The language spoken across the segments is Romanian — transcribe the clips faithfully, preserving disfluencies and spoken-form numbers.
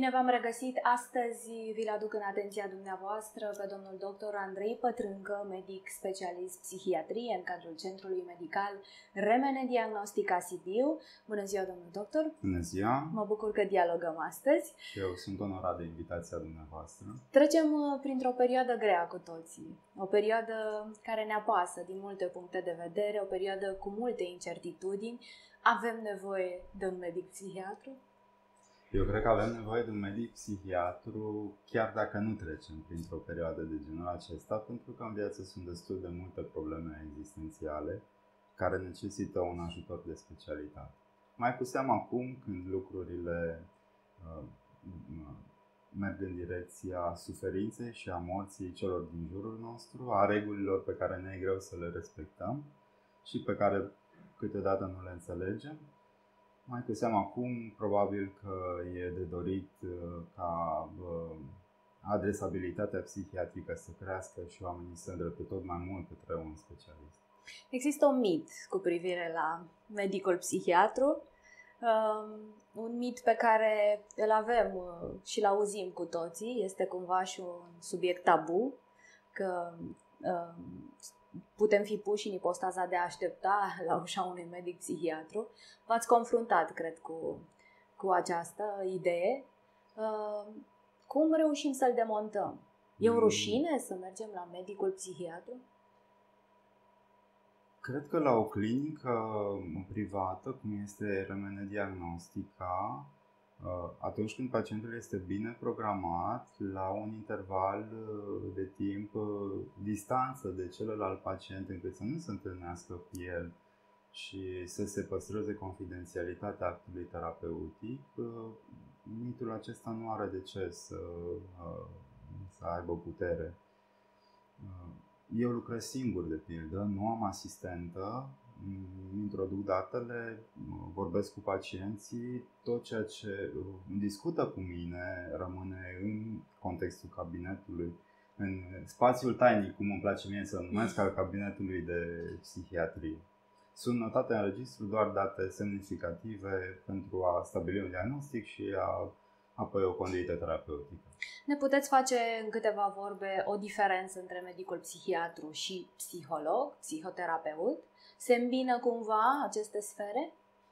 Bine v-am regăsit! Astăzi vi-l aduc în atenția dumneavoastră pe domnul doctor Andrei Pătrâncă, medic specialist psihiatrie în cadrul Centrului Medical Remene Diagnostica Sibiu. Bună ziua, domnul doctor! Bună ziua! Mă bucur că dialogăm astăzi. Și eu sunt onorat de invitația dumneavoastră. Trecem printr-o perioadă grea cu toții, o perioadă care ne apasă din multe puncte de vedere, o perioadă cu multe incertitudini. Avem nevoie de un medic psihiatru? Eu cred că avem nevoie de un medic psihiatru chiar dacă nu trecem printr-o perioadă de genul acesta, pentru că în viață sunt destul de multe probleme existențiale care necesită un ajutor de specialitate. Mai cu seamă acum când lucrurile uh, merg în direcția suferinței și a morții celor din jurul nostru, a regulilor pe care ne e greu să le respectăm și pe care câteodată nu le înțelegem. Mai cu seamă acum, probabil că e de dorit ca adresabilitatea psihiatrică să crească și oamenii să îndrepte tot mai mult către un specialist. Există un mit cu privire la medicul psihiatru, un mit pe care îl avem și îl auzim cu toții, este cumva și un subiect tabu, că putem fi puși în ipostaza de a aștepta la ușa unui medic psihiatru. V-ați confruntat, cred, cu, cu această idee. Cum reușim să-l demontăm? E o rușine să mergem la medicul psihiatru? Cred că la o clinică privată, cum este Remene Diagnostica, atunci când pacientul este bine programat, la un interval de timp distanță de celălalt pacient, încât să nu se întâlnească cu el și să se păstreze confidențialitatea actului terapeutic, mitul acesta nu are de ce să, să aibă putere. Eu lucrez singur, de pildă, nu am asistentă, îmi introduc datele, vorbesc cu pacienții, tot ceea ce discută cu mine rămâne în contextul cabinetului, în spațiul tainic, cum îmi place mie să numesc, al cabinetului de psihiatrie. Sunt notate în registru doar date semnificative pentru a stabili un diagnostic și a, apoi o conduită terapeutică. Ne puteți face în câteva vorbe o diferență între medicul psihiatru și psiholog, psihoterapeut? Se îmbină cumva aceste sfere?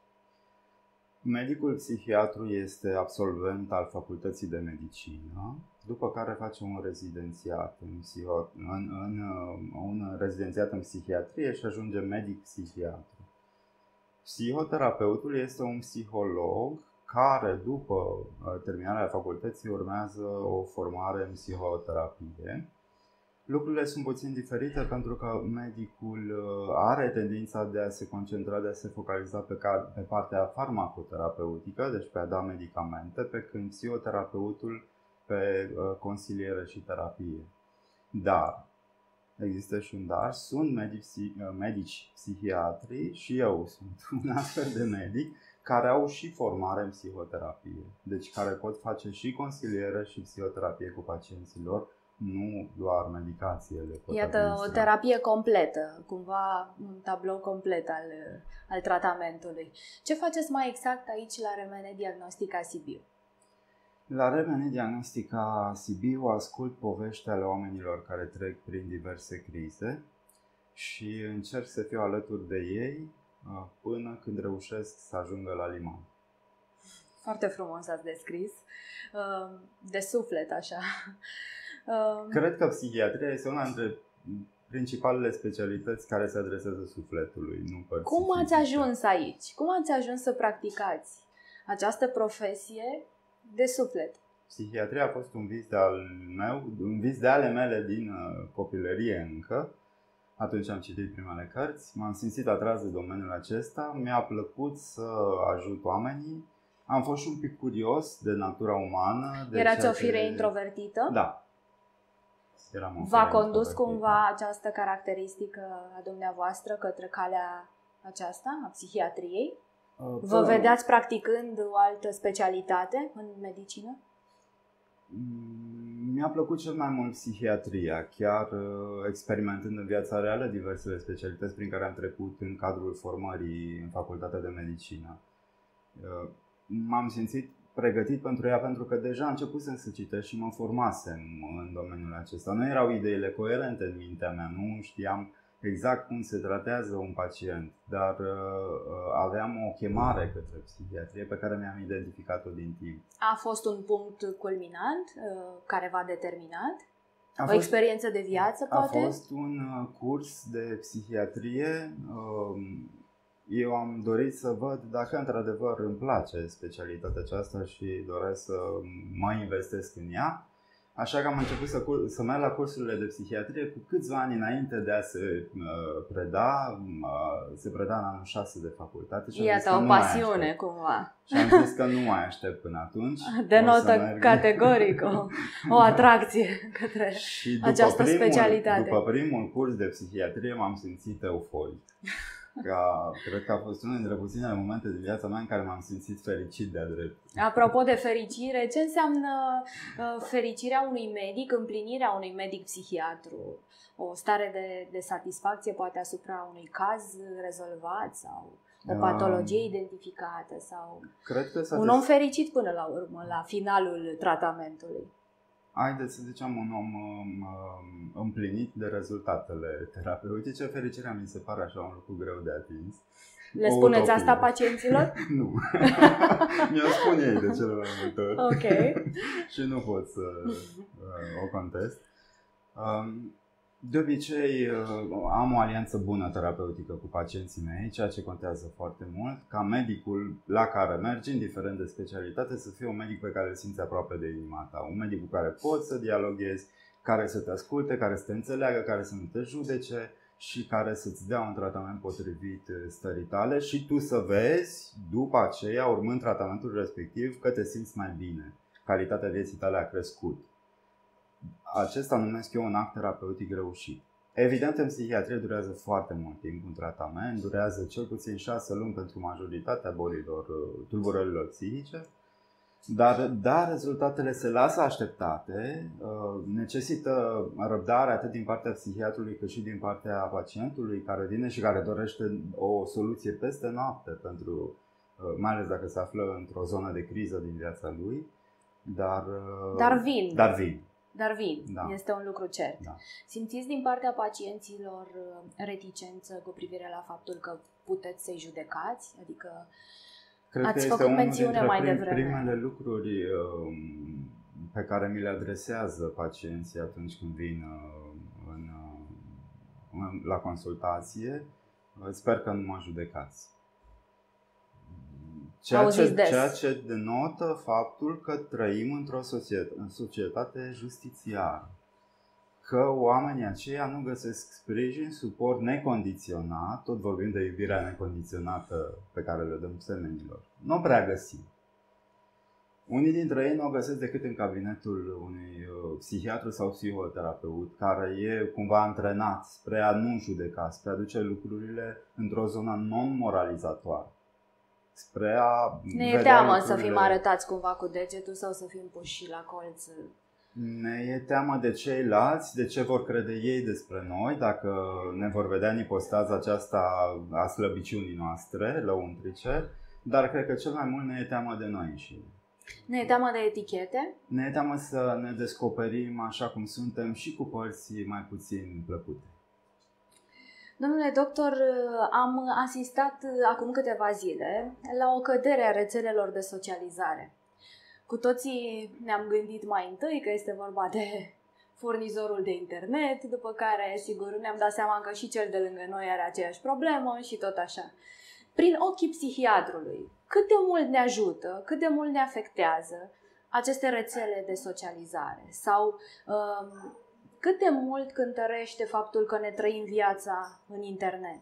Medicul psihiatru este absolvent al facultății de medicină, după care face un rezidențiat în, psiho- în, în, un rezidențiat în psihiatrie și ajunge medic psihiatru. Psihoterapeutul este un psiholog care, după terminarea facultății, urmează o formare în psihoterapie. Lucrurile sunt puțin diferite pentru că medicul are tendința de a se concentra, de a se focaliza pe, pe partea farmacoterapeutică, deci pe a da medicamente, pe când psihoterapeutul pe consiliere și terapie. Dar, există și un dar, sunt medici, medici psihiatri și eu sunt un astfel de medic care au și formare în psihoterapie, deci care pot face și consiliere și psihoterapie cu pacienților, nu doar medicație. Iată o terapie completă, cumva un tablou complet al, al tratamentului. Ce faceți mai exact aici la Remene Diagnostica Sibiu? La Remene Diagnostica Sibiu ascult povești ale oamenilor care trec prin diverse crize și încerc să fiu alături de ei până când reușesc să ajungă la liman. Foarte frumos ați descris, de suflet așa. Cred că psihiatria este una dintre principalele specialități care se adresează sufletului, nu părții. Cum ați ajuns aici? Cum ați ajuns să practicați această profesie de suflet? Psihiatria a fost un vis de al meu, un vis de ale mele din copilărie încă. Atunci am citit primele cărți, m-am simțit atras de domeniul acesta, mi-a plăcut să ajut oamenii. Am fost și un pic curios de natura umană. De Erați o fire ce... introvertită? Da. V-a condus cumva această caracteristică a dumneavoastră către calea aceasta, a psihiatriei? Uh, Vă da. vedeați practicând o altă specialitate în medicină? Mi-a plăcut cel mai mult psihiatria, chiar experimentând în viața reală diversele specialități prin care am trecut în cadrul formării în facultatea de medicină. M-am simțit pregătit pentru ea pentru că deja începusem să citesc și mă formasem în domeniul acesta. Nu erau ideile coerente în mintea mea, nu știam exact cum se tratează un pacient, dar uh, aveam o chemare către psihiatrie pe care mi-am identificat-o din timp. A fost un punct culminant uh, care v-a determinat? A o fost, experiență de viață, poate? A fost un uh, curs de psihiatrie. Uh, eu am dorit să văd dacă într-adevăr îmi place specialitatea aceasta și doresc să mă investesc în ea. Așa că am început să, să merg la cursurile de psihiatrie cu câțiva ani înainte de a se uh, preda. Uh, se preda în anul șase de facultate. Și iată, o pasiune cumva. Și am zis că nu mai aștept până atunci. Denotă categoric o, o atracție către și această primul, specialitate. După primul curs de psihiatrie m-am simțit euforic. Ca, cred că a fost unul dintre puținele momente de viața mea în care m-am simțit fericit de-a drept. Apropo de fericire, ce înseamnă uh, fericirea unui medic, împlinirea unui medic psihiatru? O stare de, de satisfacție poate asupra unui caz rezolvat sau o patologie uh, identificată sau cred că un om fericit până la urmă, la finalul tratamentului. Haideți să zicem un om um, împlinit de rezultatele terapeutice. Fericirea mi se pare așa un lucru greu de atins. Le spuneți utopie. Asta pacienților? Nu. Mi-o spun ei de cele mai multe ori. Ok. Și nu pot să uh, o contest. Um, De obicei am o alianță bună terapeutică cu pacienții mei, ceea ce contează foarte mult, ca medicul la care mergi, indiferent de specialitate, să fie un medic pe care îl simți aproape de inima ta. Un medic cu care poți să dialoghezi, care să te asculte, care să te înțeleagă, care să nu te judece și care să-ți dea un tratament potrivit stării tale și tu să vezi, după aceea, urmând tratamentul respectiv, că te simți mai bine. Calitatea vieții tale a crescut. Acesta numesc eu un act terapeutic reușit. Evident, în psihiatrie durează foarte mult timp un tratament, durează cel puțin șase luni pentru majoritatea bolilor, tulburărilor psihice, dar da, rezultatele se lasă așteptate, necesită răbdare atât din partea psihiatrului cât și din partea pacientului care vine și care dorește o soluție peste noapte, pentru, mai ales dacă se află într-o zonă de criză din viața lui, dar, dar vin. Dar vin. Dar vin, da. Este un lucru cert. Da. Simțiți din partea pacienților reticență cu privire la faptul că puteți să-i judecați? Adică Cred ați că făcut este mențiune mai prim, devreme. primele lucruri um, pe care mi le adresează pacienții atunci când vin uh, în, uh, la consultație. Sper că nu mă judecați. Ceea ce, ceea ce denotă faptul că trăim într-o societate, în societate justițiară. Că oamenii aceia nu găsesc sprijin, suport necondiționat, tot vorbim de iubirea necondiționată pe care le dăm semenilor. Nu prea găsim. Unii dintre ei nu o găsesc decât în cabinetul unui psihiatru sau psihoterapeut care e cumva antrenat spre a nu judeca, spre a duce lucrurile într-o zonă non-moralizatoare. Spre a ne e teamă să fim arătați cumva cu degetul sau să fim puși la colț. Ne e teamă de ceilalți, de ce vor crede ei despre noi, dacă ne vor vedea în ipostaza aceasta a slăbiciunii noastre, lăuntrice, dar cred că cel mai mult ne e teamă de noi înșine. Ne e teamă de etichete? Ne e teamă să ne descoperim așa cum suntem și cu părți mai puțin plăcute. Domnule doctor, am asistat acum câteva zile la o cădere a rețelelor de socializare. Cu toții ne-am gândit mai întâi că este vorba de furnizorul de internet, după care, sigur, ne-am dat seama că și cel de lângă noi are aceeași problemă și tot așa. Prin ochii psihiatrului, cât de mult ne ajută, cât de mult ne afectează aceste rețele de socializare? Sau um, cât de mult cântărește faptul că ne trăim viața în internet?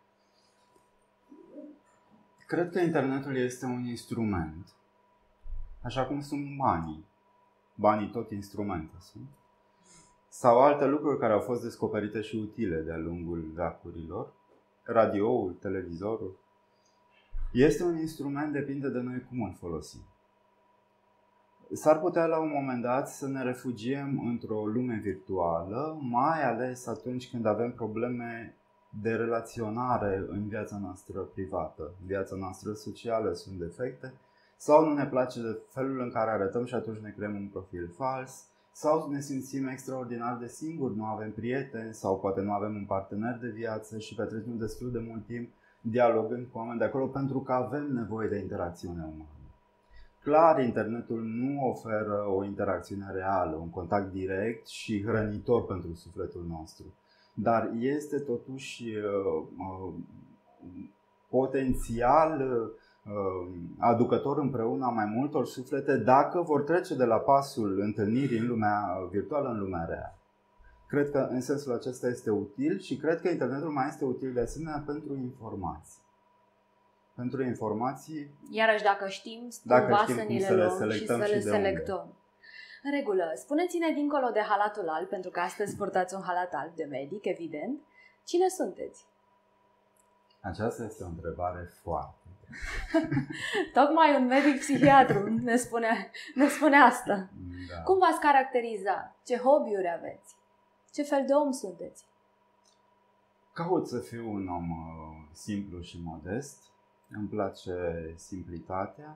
Cred că internetul este un instrument, așa cum sunt banii. Banii tot instrumente sunt. Sau alte lucruri care au fost descoperite și utile de-a lungul veacurilor. Radioul, televizorul. Este un instrument, depinde de noi cum îl folosim. S-ar putea la un moment dat să ne refugiem într-o lume virtuală, mai ales atunci când avem probleme de relaționare în viața noastră privată. În viața noastră socială sunt defecte sau nu ne place de felul în care arătăm și atunci ne creăm un profil fals, sau ne simțim extraordinar de singuri, nu avem prieteni sau poate nu avem un partener de viață și petrecem destul de mult timp dialogând cu oameni de acolo pentru că avem nevoie de interacțiune umană. Clar, internetul nu oferă o interacțiune reală, un contact direct și hrănitor pentru sufletul nostru, dar este totuși uh, uh, potențial uh, aducător împreună a mai multor suflete dacă vor trece de la pasul întâlnirii în lumea virtuală în lumea reală. Cred că în sensul acesta este util și cred că internetul mai este util de asemenea pentru informații. Pentru informații. Iarăși dacă știm, dacă cumva știm să cum ni le să le luăm selectăm și să le și de selectăm. Unde. În regulă, spuneți-ne dincolo de halatul alb, pentru că astăzi purtați un halat alb de medic, evident. Cine sunteți? Aceasta este o întrebare foarte. Tocmai un medic psihiatru ne spune, ne spune asta. Da. Cum v-ați caracteriza? Ce hobby-uri aveți? Ce fel de om sunteți? Caut să fiu un om simplu și modest. Îmi place simplitatea.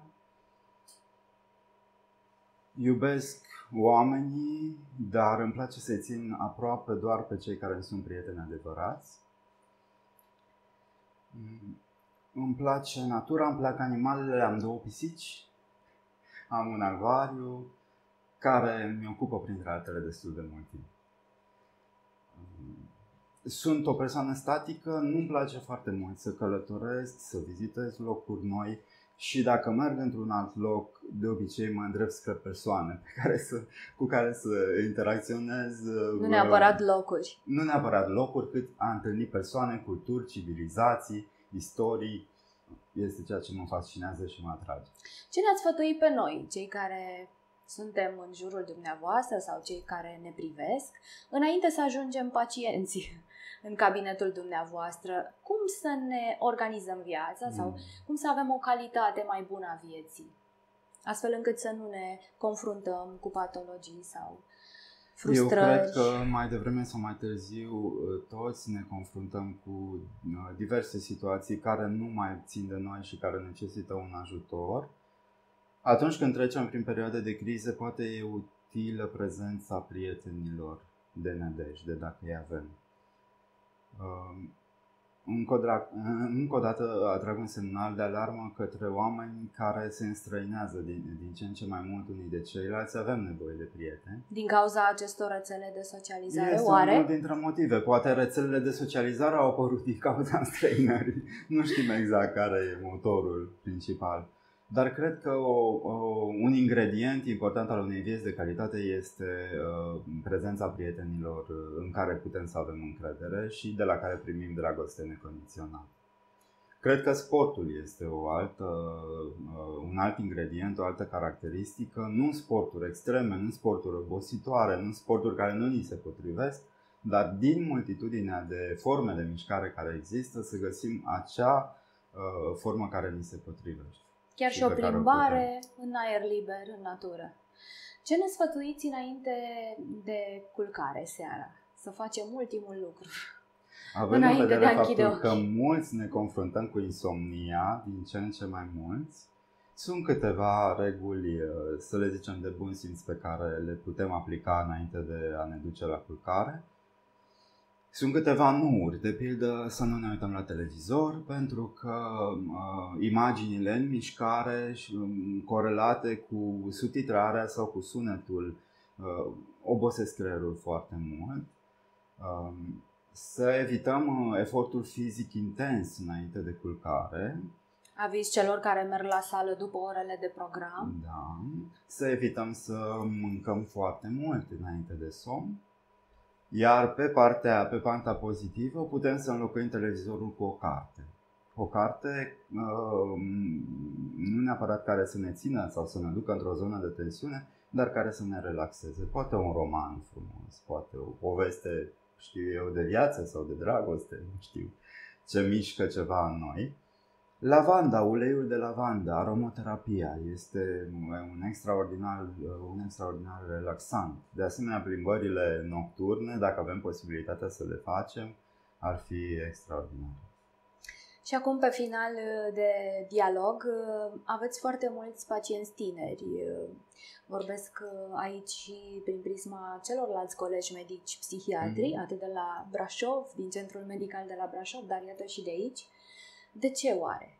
Iubesc oamenii, dar îmi place să-i țin aproape doar pe cei care îmi sunt prieteni adevărați. Îmi place natura, îmi plac animalele, am două pisici, am un acvariu care mi ocupă printre altele destul de mult timp. Sunt o persoană statică, nu-mi place foarte mult să călătoresc, să vizitez locuri noi și dacă merg într-un alt loc, de obicei mă îndrept spre persoane pe care să, cu care să interacționez. Nu neapărat locuri. Nu neapărat locuri, cât a întâlni persoane, culturi, civilizații, istorii. Este ceea ce mă fascinează și mă atrage. Ce ne-ați sfătui pe noi, cei care suntem în jurul dumneavoastră sau cei care ne privesc, înainte să ajungem pacienți în cabinetul dumneavoastră, cum să ne organizăm viața sau mm. cum să avem o calitate mai bună a vieții, astfel încât să nu ne confruntăm cu patologii sau frustrări? Eu cred că mai devreme sau mai târziu toți ne confruntăm cu diverse situații care nu mai țin de noi și care necesită un ajutor. Atunci când trecem prin perioade de crize, poate e utilă prezența prietenilor de nădejde, dacă îi avem. Încă o dată atrag un semnal de alarmă către oameni care se înstrăinează din, din ce în ce mai mult unii de ceilalți. Avem nevoie de prieteni. Din cauza acestor rețele de socializare, este oare? Este unul dintre motive. Poate rețelele de socializare au apărut din cauza înstrăinării. Nu știm exact care e motorul principal. Dar cred că o, o, un ingredient important al unei vieți de calitate este uh, prezența prietenilor în care putem să avem încredere și de la care primim dragoste necondiționată. Cred că sportul este o altă, uh, un alt ingredient, o altă caracteristică. Nu sporturi extreme, nu sporturi obositoare, nu sporturi care nu ni se potrivesc, dar din multitudinea de forme de mișcare care există să găsim acea uh, formă care ni se potrivește. Chiar și o plimbare în aer liber, în natură. Ce ne sfătuiți înainte de culcare seara? Să facem ultimul lucru. Având în vedere faptul că mulți ne confruntăm cu insomnia, din ce în ce mai mulți, sunt câteva reguli, să le zicem, de bun simț pe care le putem aplica înainte de a ne duce la culcare. Sunt câteva nu-uri, de pildă să nu ne uităm la televizor, pentru că uh, imaginile în mișcare și um, corelate cu subtitrarea sau cu sunetul uh, obosesc creierul foarte mult. Uh, să evităm uh, efortul fizic intens înainte de culcare. Aviz celor care merg la sală după orele de program. Da. Să evităm să mâncăm foarte mult înainte de somn. Iar pe partea, pe panta pozitivă, putem să înlocuim televizorul cu o carte. O carte nu neapărat care să ne țină sau să ne ducă într-o zonă de tensiune, dar care să ne relaxeze. Poate un roman frumos, poate o poveste, știu eu, de viață sau de dragoste, nu știu, ce mișcă ceva în noi. Lavanda, uleiul de lavanda, aromaterapia este un extraordinar, un extraordinar relaxant. De asemenea, plimbările nocturne, dacă avem posibilitatea să le facem, ar fi extraordinare. Și acum, pe final de dialog, aveți foarte mulți pacienți tineri. Vorbesc aici și prin prisma celorlalți colegi medici psihiatri, mm-hmm. atât de la Brașov, din Centrul Medical de la Brașov, dar iată și de aici. De ce oare?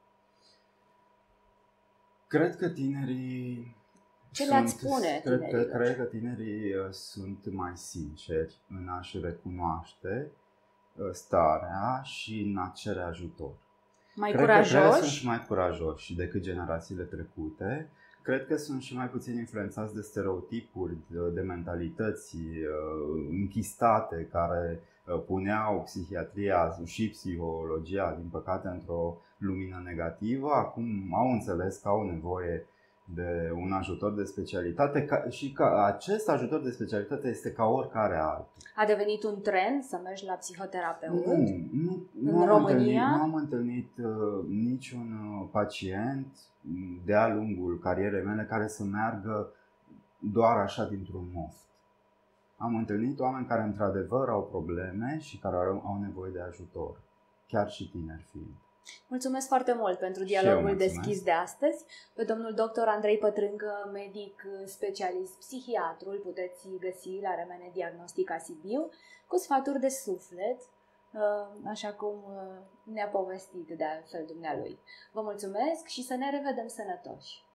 Cred că tinerii... Ce sunt, le-ați spune cred, tinerilor? Cred, cred că tinerii sunt mai sinceri în a-și recunoaște starea și în a cere ajutor. Mai cred curajoși? Că, cred că sunt și mai curajoși decât generațiile trecute. Cred că sunt și mai puțin influențați de stereotipuri, de, de mentalități uh, închistate care uh, puneau psihiatria și psihologia, din păcate, într-o lumină negativă. Acum au înțeles că au nevoie de un ajutor de specialitate ca, și că acest ajutor de specialitate este ca oricare altul. A devenit un trend să mergi la psihoterapeut? Nu, nu, în nu, am România? întâlnit, nu am întâlnit uh, niciun uh, pacient de-a lungul carierei mele care să meargă doar așa dintr-un moft. Am întâlnit oameni care într-adevăr au probleme și care au, au nevoie de ajutor, chiar și tineri fiind. Mulțumesc foarte mult pentru dialogul deschis de astăzi. Pe domnul doctor Andrei Pătrâncă, medic specialist psihiatru, îl puteți găsi la Remene Diagnostica Sibiu cu sfaturi de suflet, așa cum ne-a povestit de altfel dumnealui. Vă mulțumesc și să ne revedem sănătoși!